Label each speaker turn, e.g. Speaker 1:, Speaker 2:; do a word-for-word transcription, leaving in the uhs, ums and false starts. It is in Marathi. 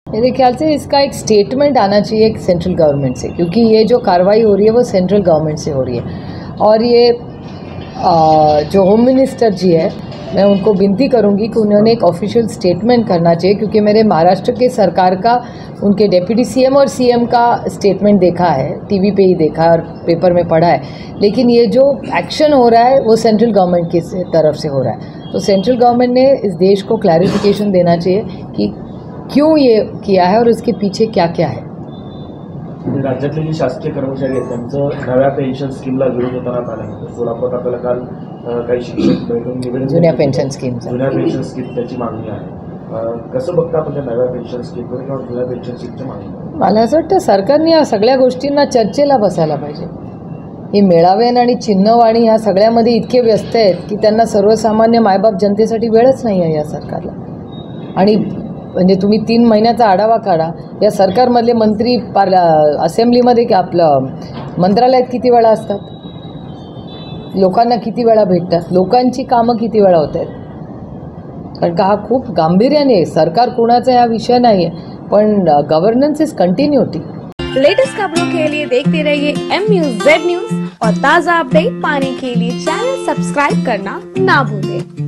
Speaker 1: मेरे ख्याल से इसका एक स्टेटमेंट आना चाहिए एक सेंट्रल गवर्नमेंट से, क्योंकि ये जो कार्रवाई हो रही है वो सेंट्रल गवर्नमेंट से हो रही है। और ये आ, जो होम मिनिस्टर जी है, मैं उनको विनती करूंगी कि उन्होंने एक ऑफिशियल स्टेटमेंट करना चाहिए, क्योंकि मेरे महाराष्ट्र के सरकार का, उनके डेप्यूटी सीएम और सीएम का स्टेटमेंट देखा है, टीवी पे ही देखा है और पेपर में पढ़ा है, लेकिन ये जो एक्शन हो रहा है वो सेंट्रल गवर्नमेंट की तरफ से हो रहा है। तो सेंट्रल गवर्नमेंट ने इस देश को क्लैरिफिकेशन देना चाहिए कि क्यों ये किया है और उसके पीछे क्या क्या है।
Speaker 2: राज्यातले जे शासकीय कर्मचारी आहेत त्यांचं नव्या पेन्शन स्कीमला विरोध होताना आला। सोलापुरात आपल्याला काल काही शिक्षक बैठक निवेदन
Speaker 1: जुन्या पेन्शन स्कीम
Speaker 2: जुन्या पेन्शन स्कीम त्याची मागणी आहे। कसं बघता आपण त्या नव्या पेन्शन स्कीमकडे किंवा जुन्या पेन्शन स्कीमच्या मागणी?
Speaker 1: मला असं वाटतं सरकारने या सगळ्या गोष्टींना चर्चेला बसायला पाहिजे। ही मेळावे आणि चिन्हवाणी ह्या सगळ्यामध्ये इतके व्यस्त आहेत की त्यांना सर्वसामान्य मायबाप जनतेसाठी वेळच नाही आहे या सरकारला। आणि म्हणजे तुम्ही तीन महिन्याचा आढावा काढा, या सरकारमधले मंत्री पार असेंब्लीमध्ये की आपलं मंत्रालयात किती वेळा असतात, लोकांना किती वेळा भेटतात, लोकांची कामं किती वेळा होत आहेत। कारण का हा खूप गांभीर्याने, सरकार कोणाचा हा विषय नाही आहे, पण गवर्नेंस इज कंटिन्यूटी।
Speaker 3: लेटेस्ट खबरों के लिए देखते रहिए एम न्यूज जेड न्यूज और ताज़ा अपडेट पाने के लिए चैनल सब्सक्राइब करना ना भूलें।